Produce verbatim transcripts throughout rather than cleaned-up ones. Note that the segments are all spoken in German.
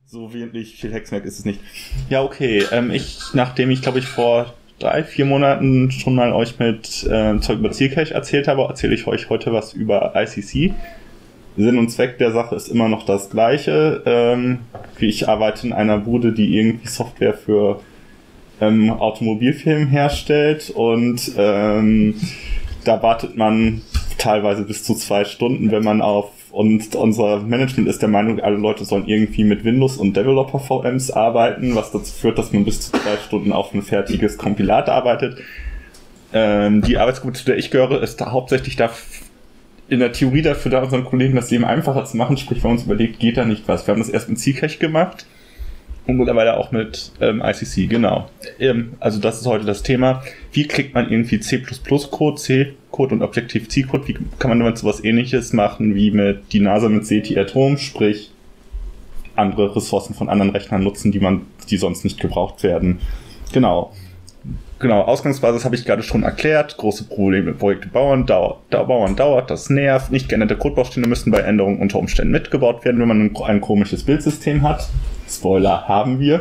So wenig viel Hexenwerk ist es nicht. Ja, okay. Ähm, ich, nachdem ich, glaube ich, vor drei, vier Monaten schon mal euch mit äh, Zeug über Zcash erzählt habe, erzähle ich euch heute was über I C C. Sinn und Zweck der Sache ist immer noch das gleiche. Ähm, ich arbeite in einer Bude, die irgendwie Software für ähm, Automobilfilme herstellt und ähm, da wartet man teilweise bis zu zwei Stunden, wenn man auf und unser Management ist der Meinung, alle Leute sollen irgendwie mit Windows und Developer-V Ms arbeiten, was dazu führt, dass man bis zu zwei Stunden auf ein fertiges Kompilat arbeitet. Ähm, die Arbeitsgruppe, zu der ich gehöre, ist da hauptsächlich da in der Theorie dafür da, unseren Kollegen das Leben einfacher zu machen. Sprich, wir haben uns überlegt, geht da nicht was. Wir haben das erst mit Zcash gemacht und mittlerweile auch mit ähm, I C C, genau. Ähm, also das ist heute das Thema. Wie kriegt man irgendwie C plus plus Code, C-Code und Objective-C-Code? Wie kann man damit sowas Ähnliches machen wie mit die NASA mit C T Atom, sprich andere Ressourcen von anderen Rechnern nutzen, die man, die sonst nicht gebraucht werden. Genau. Genau, Ausgangsbasis habe ich gerade schon erklärt. Große Probleme mit Projekte bauen, dauert, dauern dauert, das nervt. Nicht geänderte Codebausteine müssen bei Änderungen unter Umständen mitgebaut werden, wenn man ein, ein komisches Bildsystem hat. Spoiler, haben wir.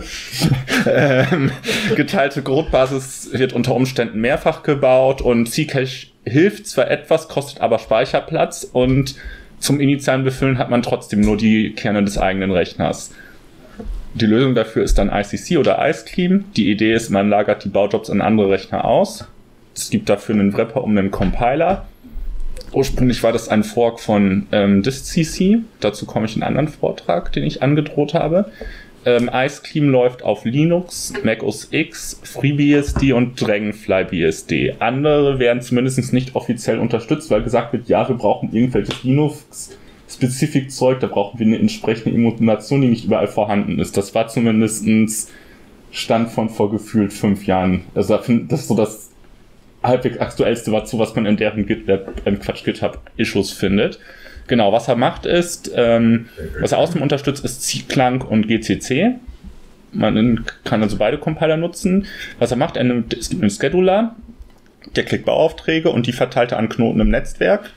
ähm, geteilte Codebasis wird unter Umständen mehrfach gebaut und Zcash hilft zwar etwas, kostet aber Speicherplatz und zum initialen Befüllen hat man trotzdem nur die Kerne des eigenen Rechners. Die Lösung dafür ist dann I C C oder Iceclean. Die Idee ist, man lagert die Baujobs an andere Rechner aus. Es gibt dafür einen Wrapper um einen Compiler. Ursprünglich war das ein Fork von ähm, distcc. Dazu komme ich in einen anderen Vortrag, den ich angedroht habe. Ähm, Iceclean läuft auf Linux, Mac O S X, FreeBSD und DragonflyBSD. Andere werden zumindest nicht offiziell unterstützt, weil gesagt wird, ja, wir brauchen irgendwelches Linux Spezifik-Zeug, da brauchen wir eine entsprechende Emulation, die nicht überall vorhanden ist. Das war zumindest Stand von vor gefühlt fünf Jahren. Also das ist so das halbwegs aktuellste dazu, was man in deren GitLab, ähm, Quatsch, GitHub-Issues findet. Genau, was er macht ist, ähm, was er außerdem unterstützt, ist Clang und G C C. Man kann also beide Compiler nutzen. Was er macht, er nimmt, es gibt einen Scheduler, der kriegt Bauaufträge und die verteilt er an Knoten im Netzwerk.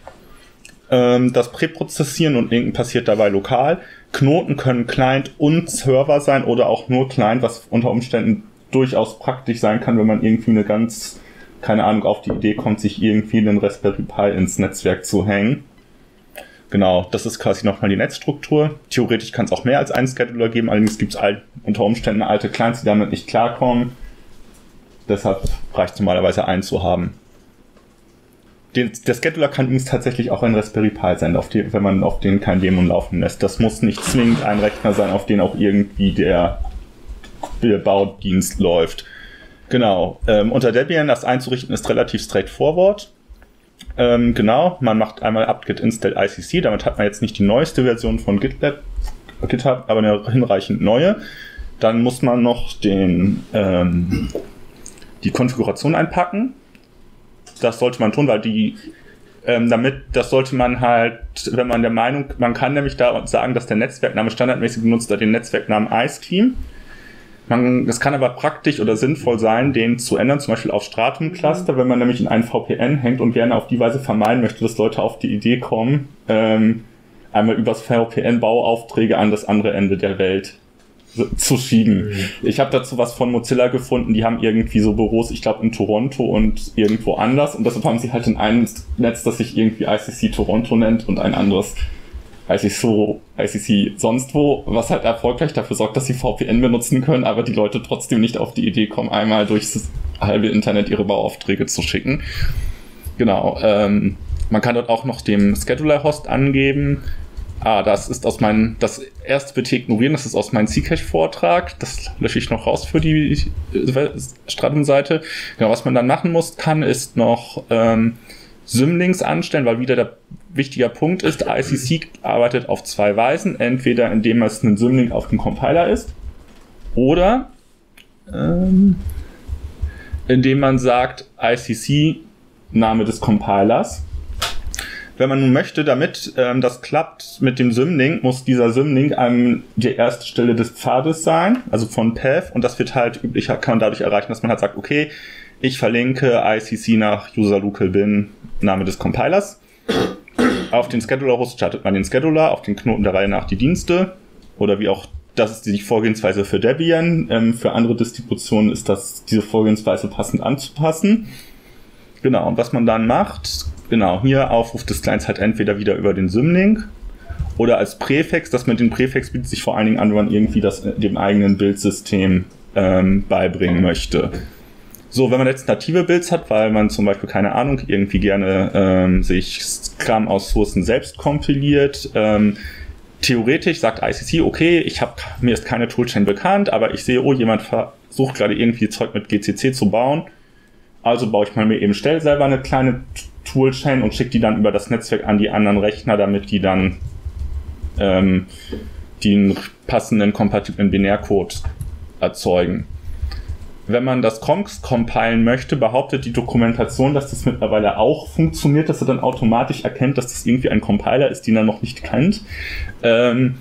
Das Präprozessieren und Linken passiert dabei lokal. Knoten können Client und Server sein oder auch nur Client, was unter Umständen durchaus praktisch sein kann, wenn man irgendwie eine ganz, keine Ahnung, auf die Idee kommt, sich irgendwie einen Raspberry Pi ins Netzwerk zu hängen. Genau, das ist quasi nochmal die Netzstruktur. Theoretisch kann es auch mehr als einen Scheduler geben, allerdings gibt es unter Umständen alte Clients, die damit nicht klarkommen. Deshalb reicht es normalerweise einen zu haben. Den, der Scheduler kann übrigens tatsächlich auch ein Raspberry Pi sein, auf den, wenn man auf den kein Daemon laufen lässt. Das muss nicht zwingend ein Rechner sein, auf den auch irgendwie der, der Baudienst läuft. Genau. Ähm, unter Debian das einzurichten ist relativ straightforward. Ähm, genau. Man macht einmal apt-get install I C C. Damit hat man jetzt nicht die neueste Version von GitLab, GitHub, aber eine hinreichend neue. Dann muss man noch den, ähm, die Konfiguration einpacken. Das sollte man tun, weil die, ähm, damit, das sollte man halt, wenn man der Meinung, man kann nämlich da sagen, dass der Netzwerkname standardmäßig benutzt, den Netzwerknamen Iceclean. Man, das kann aber praktisch oder sinnvoll sein, den zu ändern, zum Beispiel auf Stratum Cluster, wenn man nämlich in einen V P N hängt und gerne auf die Weise vermeiden möchte, dass Leute auf die Idee kommen, ähm, einmal übers V P N Bauaufträge an das andere Ende der Welt zu schieben. Mhm. Ich habe dazu was von Mozilla gefunden, die haben irgendwie so Büros, ich glaube in Toronto und irgendwo anders und deshalb haben sie halt in einem Netz, das sich irgendwie I C C Toronto nennt und ein anderes I C C, I C C sonst wo, was halt erfolgreich dafür sorgt, dass sie V P N benutzen können, aber die Leute trotzdem nicht auf die Idee kommen, einmal durchs halbe Internet ihre Bauaufträge zu schicken. Genau, ähm, man kann dort auch noch dem Scheduler-Host angeben. Ah, das ist aus meinem, das erste bitte ignorieren, das ist aus meinem Zcash-Vortrag. Das lösche ich noch raus für die Stratum-Seite. Genau, was man dann machen muss, kann, ist noch ähm, Symlinks anstellen, weil wieder der wichtige Punkt ist, I C C arbeitet auf zwei Weisen. Entweder indem es ein Symlink auf dem Compiler ist oder ähm, indem man sagt I C C Name des Compilers. Wenn man nun möchte, damit ähm, das klappt mit dem Symlink, muss dieser Symlink an die erste Stelle des Pfades sein, also von Path, und das wird halt üblicher, kann man dadurch erreichen, dass man halt sagt, okay, ich verlinke I C C nach user local bin, Name des Compilers. Auf den Scheduler-Host startet man den Scheduler, auf den Knoten der Reihe nach die Dienste, oder wie auch das ist die Vorgehensweise für Debian. Ähm, für andere Distributionen ist das, diese Vorgehensweise passend anzupassen. Genau, und was man dann macht, genau, hier Aufruf des Clients halt entweder wieder über den Symlink oder als Präfix. Das mit dem Präfix bietet sich vor allen Dingen an, wenn man irgendwie das dem eigenen Bildsystem ähm, beibringen möchte. So, wenn man jetzt native Builds hat, weil man zum Beispiel, keine Ahnung, irgendwie gerne ähm, sich Kram aus Sourcen selbst kompiliert, ähm, theoretisch sagt I C C, okay, ich habe mir ist keine Toolchain bekannt, aber ich sehe, oh, jemand versucht gerade irgendwie Zeug mit G C C zu bauen, also baue ich mal mir eben schnell selber eine kleine Toolchain und schicke die dann über das Netzwerk an die anderen Rechner, damit die dann ähm, den passenden kompatiblen Binärcode erzeugen. Wenn man das Conks compilen möchte, behauptet die Dokumentation, dass das mittlerweile auch funktioniert, dass er dann automatisch erkennt, dass das irgendwie ein Compiler ist, den er noch nicht kennt. Ähm,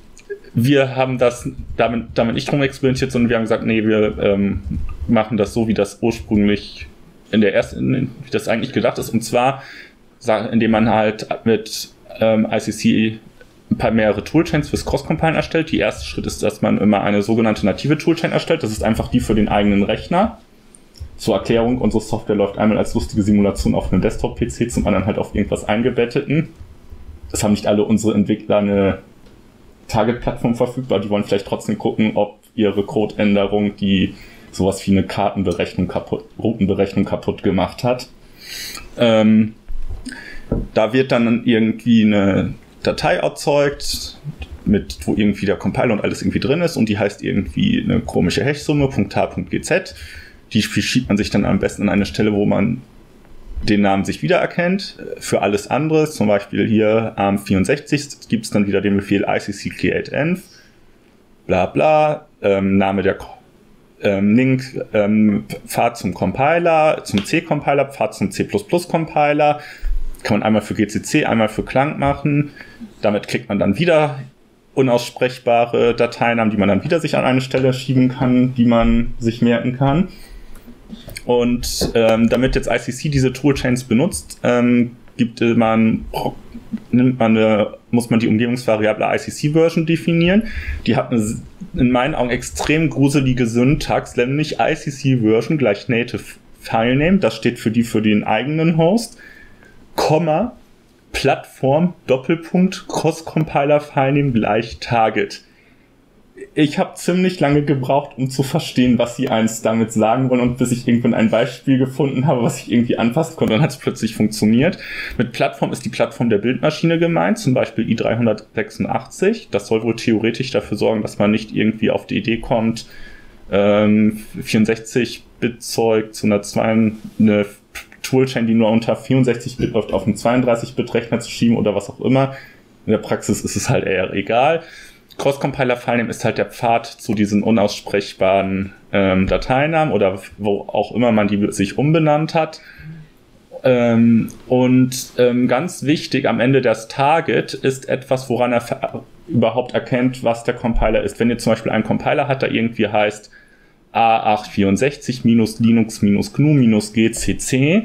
wir haben das damit, damit nicht drum experimentiert, sondern wir haben gesagt, nee, wir ähm, machen das so, wie das ursprünglich in der ersten, wie das eigentlich gedacht ist. Und zwar, indem man halt mit ähm, I C C ein paar mehrere Toolchains fürs Cross-Compilen erstellt. Der erste Schritt ist, dass man immer eine sogenannte native Toolchain erstellt. Das ist einfach die für den eigenen Rechner. Zur Erklärung, unsere Software läuft einmal als lustige Simulation auf einem Desktop-P C, zum anderen halt auf irgendwas eingebetteten. Das haben nicht alle unsere Entwickler eine Target-Plattform verfügbar. Die wollen vielleicht trotzdem gucken, ob ihre Codeänderung, die sowas wie eine Kartenberechnung kaputt, Routenberechnung kaputt gemacht hat. Ähm, da wird dann irgendwie eine Datei erzeugt, mit, wo irgendwie der Compiler und alles irgendwie drin ist und die heißt irgendwie eine komische Hashsumme, .h.gz. Die schiebt man sich dann am besten an eine Stelle, wo man den Namen sich wiedererkennt. Für alles andere, zum Beispiel hier A R M vierundsechzig, gibt es dann wieder den Befehl I C C create env, bla bla, ähm, Name der ähm, Link, ähm, Pfad zum Compiler, zum C-Compiler, Pfad zum C plus plus Compiler. Kann man einmal für G C C, einmal für Clang machen. Damit kriegt man dann wieder unaussprechbare Dateinamen, die man dann wieder sich an eine Stelle schieben kann, die man sich merken kann. Und ähm, damit jetzt I C C diese Toolchains benutzt, ähm, gibt man, nimmt man eine, muss man die Umgebungsvariable I C C-Version definieren. Die hat eine, in meinen Augen extrem gruselige Syntax, nämlich I C C-Version gleich Native Filename. Das steht für die für den eigenen Host. Komma, Plattform, Doppelpunkt, Cross-Compiler-Filename gleich Target. Ich habe ziemlich lange gebraucht, um zu verstehen, was sie eins damit sagen wollen und bis ich irgendwann ein Beispiel gefunden habe, was ich irgendwie anpassen konnte, dann hat es plötzlich funktioniert. Mit Plattform ist die Plattform der Bildmaschine gemeint, zum Beispiel i dreihundertsechsundachtzig. Das soll wohl theoretisch dafür sorgen, dass man nicht irgendwie auf die Idee kommt, ähm, vierundsechzig-Bit-Zeug zu einer zwei, eine Toolchain, die nur unter vierundsechzig Bit läuft, auf einen zweiunddreißig Bit Rechner zu schieben oder was auch immer. In der Praxis ist es halt eher egal. Cross-Compiler-Filename ist halt der Pfad zu diesen unaussprechbaren ähm, Dateinamen oder wo auch immer man die sich umbenannt hat. Ähm, und ähm, ganz wichtig, am Ende das Target ist etwas, woran er überhaupt erkennt, was der Compiler ist. Wenn ihr zum Beispiel einen Compiler hat, der irgendwie heißt A acht vierundsechzig Linux G N U G C C,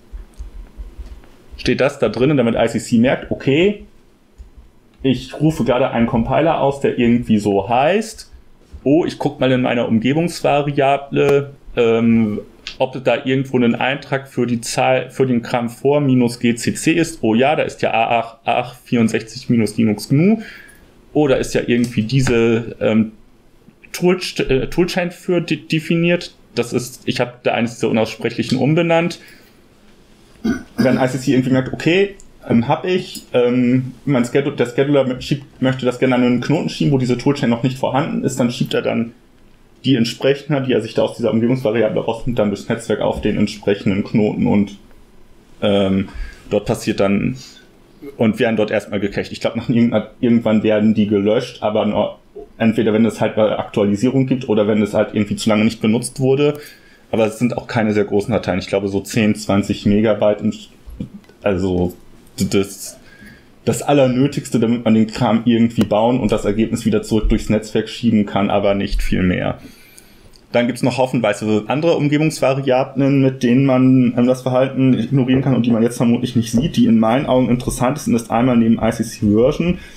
steht das da drin, damit I C C merkt, okay, ich rufe gerade einen Compiler aus, der irgendwie so heißt. Oh, ich gucke mal in meiner Umgebungsvariable, ähm, ob da irgendwo ein Eintrag für die Zahl, für den Kram vor minus G C C ist. Oh ja, da ist ja A acht vierundsechzig Linux G N U. Oh, da ist ja irgendwie diese ähm, Tool, äh, Toolchain für de- definiert. Das ist, ich habe da eines dieser unaussprechlichen umbenannt. Wenn I C C irgendwie merkt, okay, Ähm, habe ich, ähm, mein Schedule, der Scheduler schiebt, möchte das gerne an einen Knoten schieben, wo diese Toolchain noch nicht vorhanden ist, dann schiebt er dann die entsprechenden, die er sich da aus dieser Umgebungsvariable rausnimmt, dann durchs Netzwerk auf den entsprechenden Knoten und ähm, dort passiert dann und werden dort erstmal gecached. Ich glaube, nach irgendwann werden die gelöscht, aber nur, entweder wenn es halt bei Aktualisierung gibt oder wenn es halt irgendwie zu lange nicht benutzt wurde, aber es sind auch keine sehr großen Dateien. Ich glaube so zehn, zwanzig Megabyte, also das, das Allernötigste, damit man den Kram irgendwie bauen und das Ergebnis wieder zurück durchs Netzwerk schieben kann, aber nicht viel mehr. Dann gibt's noch haufenweise andere Umgebungsvariablen, mit denen man ähm, das Verhalten ignorieren kann und die man jetzt vermutlich nicht sieht. Die in meinen Augen interessant sind, ist einmal neben I C C Version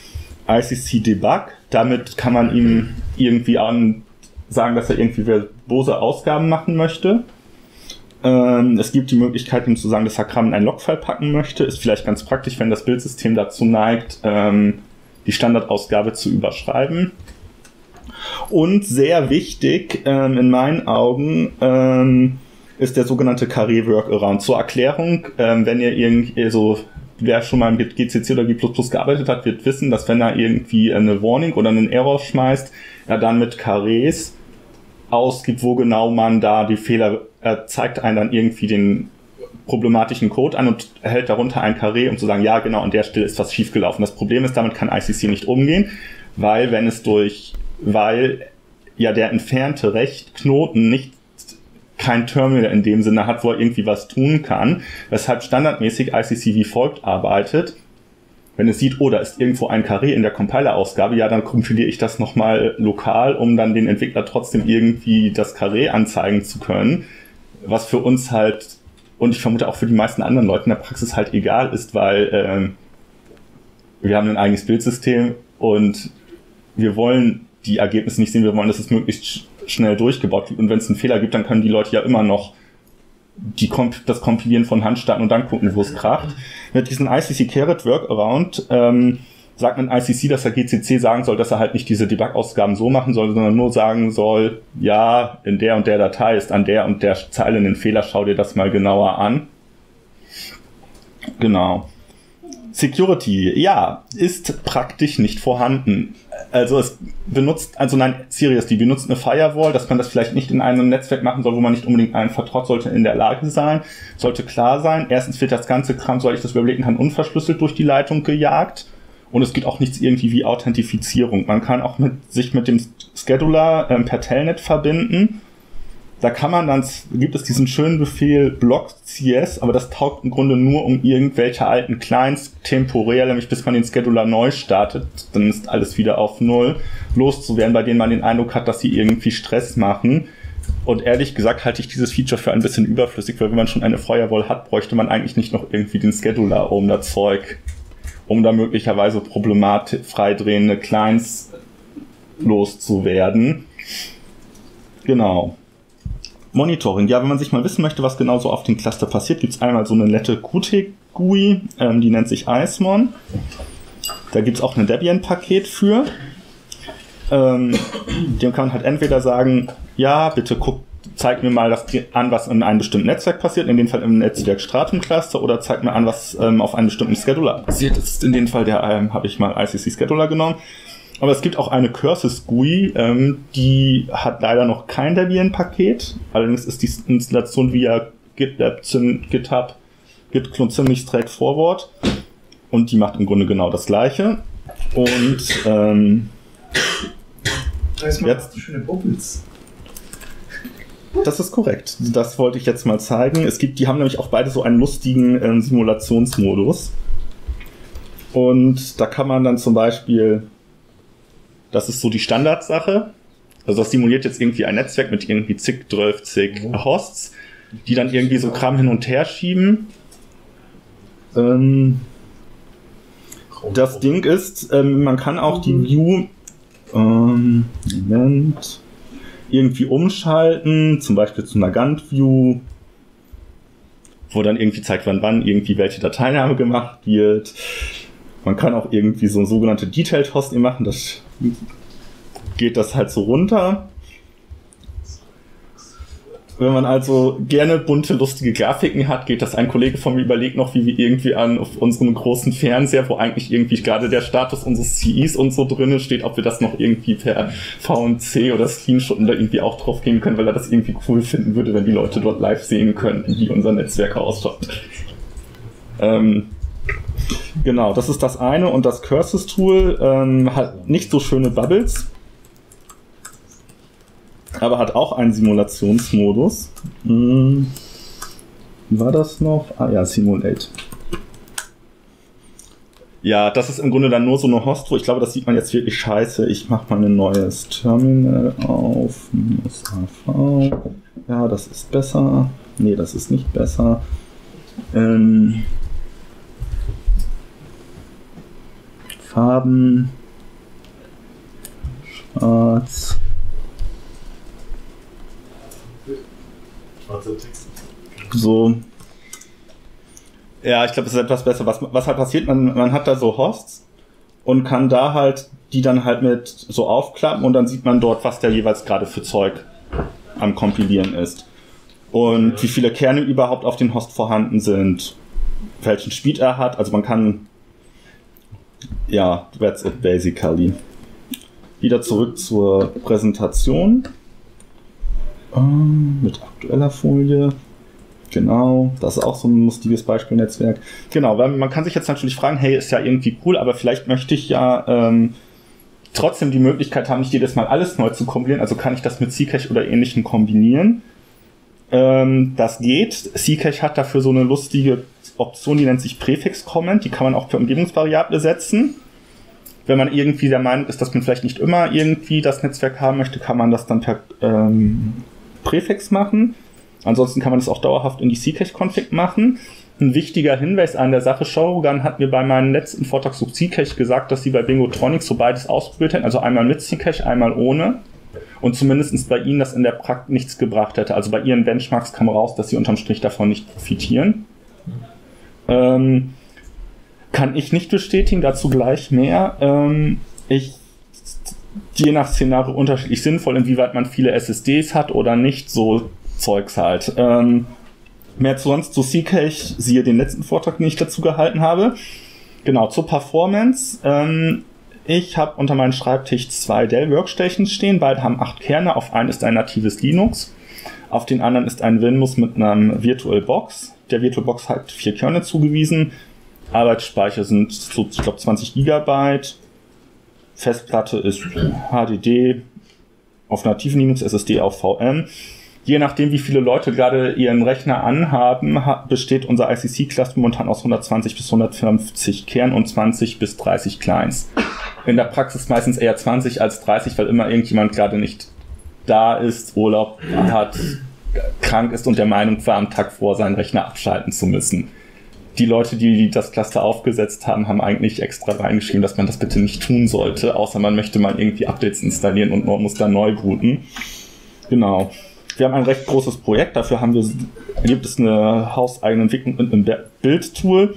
I C C Debug. Damit kann man ihm irgendwie an sagen, dass er irgendwie verbose Ausgaben machen möchte. Ähm, es gibt die Möglichkeit, ihm zu sagen, dass er Kram in ein Logfile packen möchte. Ist vielleicht ganz praktisch, wenn das Bildsystem dazu neigt, ähm, die Standardausgabe zu überschreiben. Und sehr wichtig, ähm, in meinen Augen, ähm, ist der sogenannte Carré Workaround. Zur Erklärung, ähm, wenn ihr irgendwie so, wer schon mal mit G C C oder G plus plus gearbeitet hat, wird wissen, dass wenn er irgendwie eine Warning oder einen Error schmeißt, er dann mit Carrés ausgibt, wo genau man da die Fehler, er zeigt einen dann irgendwie den problematischen Code an und erhält darunter ein Carré, um zu sagen, ja genau, an der Stelle ist was schiefgelaufen. Das Problem ist, damit kann I C C nicht umgehen, weil wenn es durch, weil ja der entfernte Rechtknoten nicht kein Terminal in dem Sinne hat, wo er irgendwie was tun kann, weshalb standardmäßig I C C wie folgt arbeitet. Wenn es sieht, oh, da ist irgendwo ein Carré in der Compiler-Ausgabe, ja, dann kompiliere ich das nochmal lokal, um dann den Entwickler trotzdem irgendwie das Carré anzeigen zu können, was für uns halt, und ich vermute auch für die meisten anderen Leute in der Praxis halt egal ist, weil ähm, wir haben ein eigenes Bildsystem und wir wollen die Ergebnisse nicht sehen, wir wollen, dass es möglichst sch- schnell durchgebaut wird, und wenn es einen Fehler gibt, dann können die Leute ja immer noch die Komp- das Kompilieren von Hand starten und dann gucken, wo es kracht. Mit diesem I C C Carrot Workaround ähm, sagt man I C C, dass der G C C sagen soll, dass er halt nicht diese Debug-Ausgaben so machen soll, sondern nur sagen soll, ja, in der und der Datei ist an der und der Zeile ein Fehler, schau dir das mal genauer an. Genau. Security, ja, ist praktisch nicht vorhanden. Also es benutzt, also nein, seriously, benutzt eine Firewall, dass man das vielleicht nicht in einem Netzwerk machen soll, wo man nicht unbedingt einen vertraut, sollte in der Lage sein, sollte klar sein. Erstens wird das ganze Kram, soll ich das überblicken kann, unverschlüsselt durch die Leitung gejagt. Und es gibt auch nichts irgendwie wie Authentifizierung. Man kann auch mit, sich mit dem Scheduler ähm, per Telnet verbinden. Da kann man dann, gibt es diesen schönen Befehl block.cs, aber das taugt im Grunde nur, um irgendwelche alten Clients temporär, nämlich bis man den Scheduler neu startet, dann ist alles wieder auf Null, loszuwerden, bei denen man den Eindruck hat, dass sie irgendwie Stress machen. Und ehrlich gesagt halte ich dieses Feature für ein bisschen überflüssig, weil wenn man schon eine Firewall hat, bräuchte man eigentlich nicht noch irgendwie den Scheduler um das Zeug, um da möglicherweise problematisch freidrehende Clients loszuwerden. Genau. Monitoring. Ja, wenn man sich mal wissen möchte, was genau so auf dem Cluster passiert, gibt es einmal so eine nette Qt-G U I, ähm, die nennt sich Icemon. Da gibt es auch ein Debian-Paket für. Ähm, dem kann man halt entweder sagen, ja, bitte guck, zeig mir mal das an, was in einem bestimmten Netzwerk passiert, in dem Fall im Netzwerk Stratum Cluster, oder zeig mir an, was ähm, auf einem bestimmten Scheduler passiert. Das ist in dem Fall, der ähm, habe ich mal I C C Scheduler genommen. Aber es gibt auch eine Curses G U I, ähm, die hat leider noch kein Debian-Paket. Allerdings ist die Installation via GitLab, GitHub, Git-Clone ziemlich straightforward. Und die macht im Grunde genau das Gleiche. Und ähm, jetzt schöne Bubbles. Das ist korrekt. Das wollte ich jetzt mal zeigen. Es gibt, die haben nämlich auch beide so einen lustigen ähm, Simulationsmodus. Und da kann man dann zum Beispiel, das ist so die Standardsache. Also das simuliert jetzt irgendwie ein Netzwerk mit irgendwie zig, zwölf, zig Hosts, die dann irgendwie so Kram hin und her schieben. Ähm, das Ding ist, ähm, man kann auch die View ähm, Moment, irgendwie umschalten, zum Beispiel zu einer Gantt-View, wo dann irgendwie zeigt, wann wann irgendwie welche Dateiname gemacht wird. Man kann auch irgendwie so sogenannte Detailed Hosting machen, das geht das halt so runter. Wenn man also gerne bunte, lustige Grafiken hat, geht das, ein Kollege von mir überlegt noch, wie wir irgendwie an auf unserem großen Fernseher, wo eigentlich irgendwie gerade der Status unseres C Is und so drin steht, ob wir das noch irgendwie per V N C oder Screenshot da irgendwie auch drauf gehen können, weil er das irgendwie cool finden würde, wenn die Leute dort live sehen könnten, wie unser Netzwerk ausschaut. Ähm, genau, das ist das eine. Und das Curses-Tool ähm, hat nicht so schöne Bubbles, aber hat auch einen Simulationsmodus. Hm. War das noch? Ah ja, Simulate. Ja, das ist im Grunde dann nur so eine Host, wo ich glaube, das sieht man jetzt wirklich scheiße. Ich mache mal ein neues Terminal auf. Minus A V. Ja, das ist besser. Nee, das ist nicht besser. Ähm, Farben. Schwarz. So. Ja, ich glaube, es ist etwas besser. Was, was halt passiert, man, man hat da so Hosts und kann da halt die dann halt mit so aufklappen und dann sieht man dort, was der jeweils gerade für Zeug am Kompilieren ist. Und wie viele Kerne überhaupt auf dem Host vorhanden sind, welchen Speed er hat. Also man kann, ja, that's it basically. Wieder zurück zur Präsentation. Ähm, mit aktueller Folie. Genau, das ist auch so ein lustiges Beispielnetzwerk. Genau, weil man kann sich jetzt natürlich fragen, hey, ist ja irgendwie cool, aber vielleicht möchte ich ja ähm, trotzdem die Möglichkeit haben, nicht jedes Mal alles neu zu kombinieren. Also kann ich das mit Zcash oder Ähnlichem kombinieren. Ähm, das geht. Zcash hat dafür so eine lustige Option, die nennt sich Präfix-Comment. Die kann man auch per Umgebungsvariable setzen. Wenn man irgendwie der Meinung ist, dass man vielleicht nicht immer irgendwie das Netzwerk haben möchte, kann man das dann per ähm, Präfix machen. Ansonsten kann man das auch dauerhaft in die Zcash-Config machen. Ein wichtiger Hinweis an der Sache, Shogun hat mir bei meinem letzten Vortrag zu Zcash gesagt, dass sie bei Bingotronics so beides ausprobiert hätten, also einmal mit Zcash, einmal ohne. Und zumindest bei ihnen das in der Praxis nichts gebracht hätte. Also bei ihren Benchmarks kam raus, dass sie unterm Strich davon nicht profitieren. Ähm, kann ich nicht bestätigen, dazu gleich mehr. Ähm, ich je nach Szenario unterschiedlich sinnvoll, inwieweit man viele S S Ds hat oder nicht, so Zeugs halt. Ähm, mehr zu sonst zu Zcash, siehe den letzten Vortrag, den ich dazu gehalten habe. Genau, zur Performance. Ähm, ich habe unter meinem Schreibtisch zwei Dell Workstations stehen, beide haben acht Kerne, auf einen ist ein natives Linux, auf den anderen ist ein Windows mit einem VirtualBox. Der VirtualBox hat vier Kerne zugewiesen, Arbeitsspeicher sind so, ich glaube, zwanzig Gigabyte, Festplatte ist H D D, auf nativen Linux, S S D auf V M. Je nachdem, wie viele Leute gerade ihren Rechner anhaben, besteht unser I C C-Cluster momentan aus hundertzwanzig bis hundertfünfzig Kernen und zwanzig bis dreißig Clients. In der Praxis meistens eher zwanzig als dreißig, weil immer irgendjemand gerade nicht da ist, Urlaub hat, krank ist und der Meinung war, am Tag vor seinen Rechner abschalten zu müssen. Die Leute, die das Cluster aufgesetzt haben, haben eigentlich extra reingeschrieben, dass man das bitte nicht tun sollte, außer man möchte mal irgendwie Updates installieren und muss dann neu booten. Genau. Wir haben ein recht großes Projekt, dafür haben wir, gibt es eine hauseigene Entwicklung mit einem Build-Tool.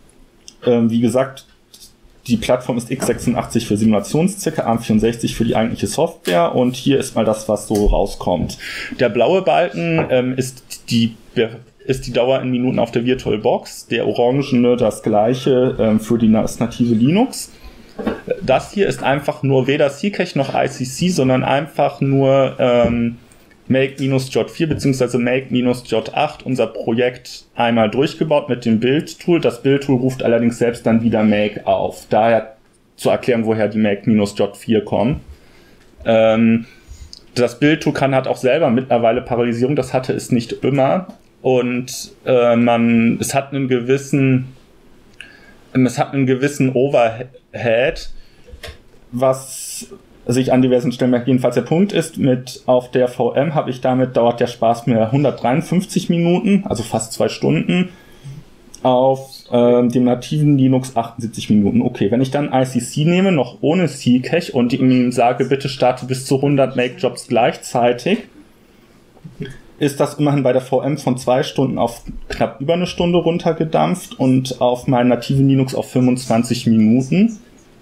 Ähm, wie gesagt, die Plattform ist x sechsundachtzig für Simulationszwecke, A R M vierundsechzig für die eigentliche Software und hier ist mal das, was so rauskommt. Der blaue Balken ähm, ist die ist die Dauer in Minuten auf der VirtualBox, der orangene das gleiche ähm, für die, das native Linux. Das hier ist einfach nur weder Zcash noch I C C, sondern einfach nur ähm, Make-J vier bzw. Make-J acht, unser Projekt einmal durchgebaut mit dem Build-Tool. Das Build-Tool ruft allerdings selbst dann wieder Make auf. Daher zur Erklärung, woher die Make-J vier kommen. Ähm, das Build-Tool kann hat auch selber mittlerweile Parallelisierung, das hatte es nicht immer. Und äh, man, es hat einen gewissen, es hat einen gewissen Overhead, was sich an diversen Stellen merkt. Jedenfalls der Punkt ist, mit auf der V M habe ich damit, dauert der Spaß mir hundertdreiundfünfzig Minuten, also fast zwei Stunden, auf äh, dem nativen Linux achtundsiebzig Minuten. Okay, wenn ich dann I C C nehme, noch ohne Zcash und ihm sage, bitte starte bis zu hundert Make-Jobs gleichzeitig, ist das immerhin bei der V M von zwei Stunden auf knapp über eine Stunde runtergedampft und auf meinen nativen Linux auf fünfundzwanzig Minuten.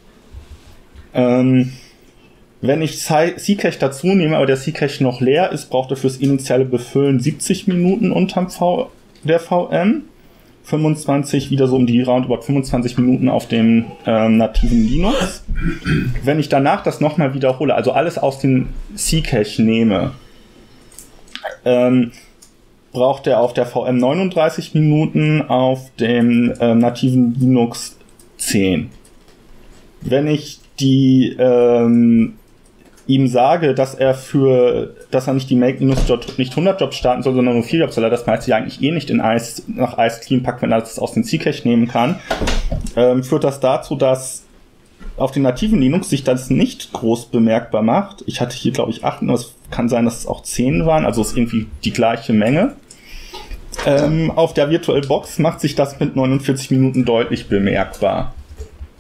Ähm, Wenn ich Zcash dazu nehme, aber der Zcash noch leer ist, braucht er fürs initiale Befüllen siebzig Minuten unterm v der V M. fünfundzwanzig, wieder so um die roundabout fünfundzwanzig Minuten auf dem ähm, nativen Linux. Wenn ich danach das nochmal wiederhole, also alles aus dem Zcash nehme, ähm, braucht er auf der V M neununddreißig Minuten, auf dem äh, nativen Linux zehn. Wenn ich die ähm, ihm sage, dass er für, dass er nicht die Make-Job nicht hundert Jobs starten soll, sondern nur vier Jobs, weil er das meiste ja eigentlich eh nicht in Ice, nach Ice Clean packt, wenn er das aus dem Zcash nehmen kann, ähm, führt das dazu, dass auf den nativen Linux sich das nicht groß bemerkbar macht. Ich hatte hier, glaube ich, acht, aber es kann sein, dass es auch zehn waren, also es ist irgendwie die gleiche Menge. Ähm, auf der VirtualBox macht sich das mit neunundvierzig Minuten deutlich bemerkbar.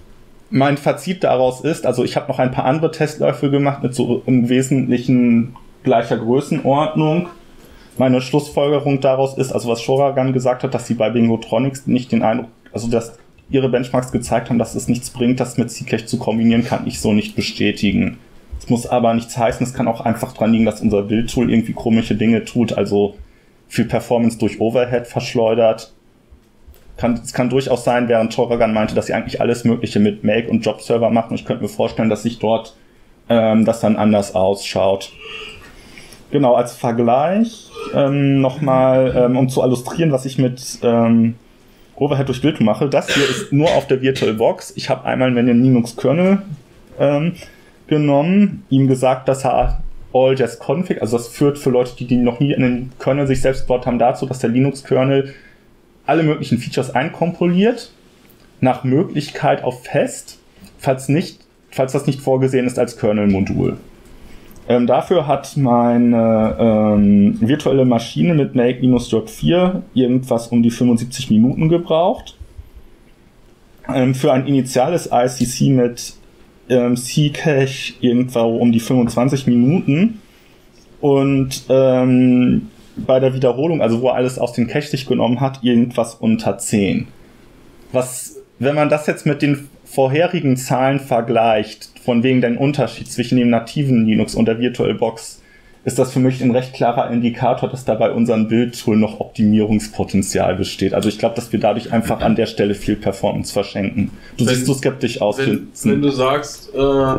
mein Fazit daraus ist, also ich habe noch ein paar andere Testläufe gemacht mit so im Wesentlichen gleicher Größenordnung. Meine Schlussfolgerung daraus ist, also was Shoragan gesagt hat, dass sie bei Bingotronics nicht den Eindruck, also dass ihre Benchmarks gezeigt haben, dass es nichts bringt, das mit Zcash zu kombinieren, kann ich so nicht bestätigen. Es muss aber nichts heißen, es kann auch einfach dran liegen, dass unser Bildtool irgendwie komische Dinge tut, also viel Performance durch Overhead verschleudert. Kann, es kann durchaus sein, während Shoragan meinte, dass sie eigentlich alles Mögliche mit Make und Job-Server machen. Ich könnte mir vorstellen, dass sich dort ähm, das dann anders ausschaut. Genau, als Vergleich ähm, nochmal, ähm, um zu illustrieren, was ich mit ähm, Overhead durch Bildtool mache. Das hier ist nur auf der VirtualBox. Ich habe einmal einen Linux-Kernel ähm, genommen, ihm gesagt, dass er all-jazz-config, also das führt für Leute, die, die noch nie in den Kernel sich selbst gebaut haben, dazu, dass der Linux-Kernel alle möglichen Features einkompiliert, nach Möglichkeit auf fest, falls nicht, falls das nicht vorgesehen ist als Kernel-Modul. Ähm, dafür hat meine ähm, virtuelle Maschine mit Make-Job vier irgendwas um die fünfundsiebzig Minuten gebraucht. Ähm, für ein initiales I C C mit ähm, Zcash irgendwo um die fünfundzwanzig Minuten. Und ähm, bei der Wiederholung, also wo er alles aus den Cache sich genommen hat, irgendwas unter zehn. Was, wenn man das jetzt mit den vorherigen Zahlen vergleicht, von wegen den Unterschied zwischen dem nativen Linux und der VirtualBox, ist das für mich ein recht klarer Indikator, dass da bei unserem Bildtool noch Optimierungspotenzial besteht. Also ich glaube, dass wir dadurch einfach an der Stelle viel Performance verschenken. Du wenn, siehst so skeptisch aus. Wenn, wenn du sagst, äh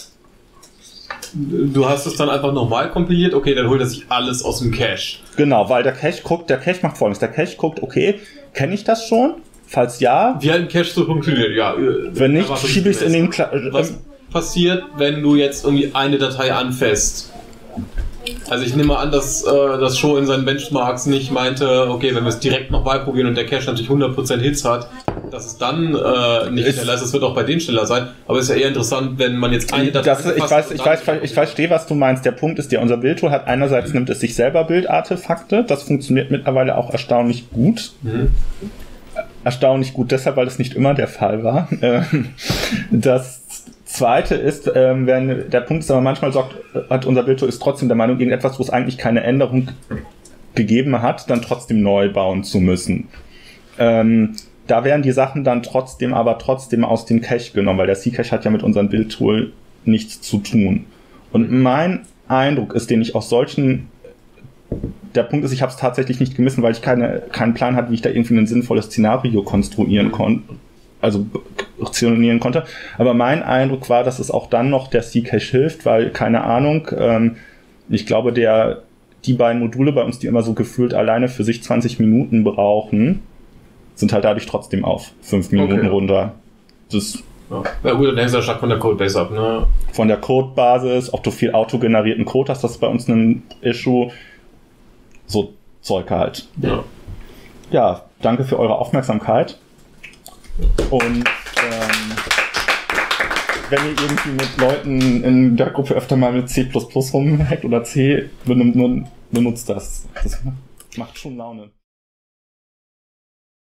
du hast es dann einfach nochmal kompiliert, okay, dann holt er sich alles aus dem Cache. Genau, weil der Cache guckt, der Cache macht Folgendes, der Cache guckt, okay, kenne ich das schon? Falls ja. Wie ein Cache so funktioniert, ja. Wenn nicht, schiebe ich es in den... Kla Was passiert, wenn du jetzt irgendwie eine Datei anfasst? Also ich nehme an, dass äh, das Show in seinen Benchmarks nicht meinte, okay, wenn wir es direkt nochmal probieren und der Cache natürlich hundert Prozent Hits hat, dass es dann äh, nicht ist schneller ist, es wird auch bei denen schneller sein, aber es ist ja eher interessant, wenn man jetzt eine Datei... Das, ich weiß, ich weiß, ich verstehe, was du meinst. Der Punkt ist ja, unser Bildtool hat einerseits, nimmt es sich selber Bildartefakte, das funktioniert mittlerweile auch erstaunlich gut. Mhm. Erstaunlich gut deshalb, weil es nicht immer der Fall war. Das Zweite ist, ähm, wenn der Punkt ist, aber manchmal sagt, hat unser Bildtool ist trotzdem der Meinung, irgendetwas, wo es eigentlich keine Änderung gegeben hat, dann trotzdem neu bauen zu müssen. Ähm, da werden die Sachen dann trotzdem, aber trotzdem aus dem Cache genommen, weil der Zcash hat ja mit unserem Bildtool nichts zu tun. Und mein Eindruck ist, den ich aus solchen, der Punkt ist, ich habe es tatsächlich nicht gemessen, weil ich keine, keinen Plan hatte, wie ich da irgendwie ein sinnvolles Szenario konstruieren konnte. Also funktionieren konnte. Aber mein Eindruck war, dass es auch dann noch der Zcash hilft, weil, keine Ahnung, ähm, ich glaube, der die beiden Module bei uns, die immer so gefühlt alleine für sich zwanzig Minuten brauchen, sind halt dadurch trotzdem auf fünf Minuten okay. runter. Das ja. Ja gut, dann hängt es ja stark von der Codebase ab, ne? Von der Codebasis, ob du viel autogenerierten Code hast, das ist bei uns ein Issue. So Zeug halt. Ja. Ja, danke für eure Aufmerksamkeit. Und ähm, wenn ihr irgendwie mit Leuten in der Gruppe öfter mal mit C plus plus rumhackt oder C, benutzt das. Das macht schon Laune.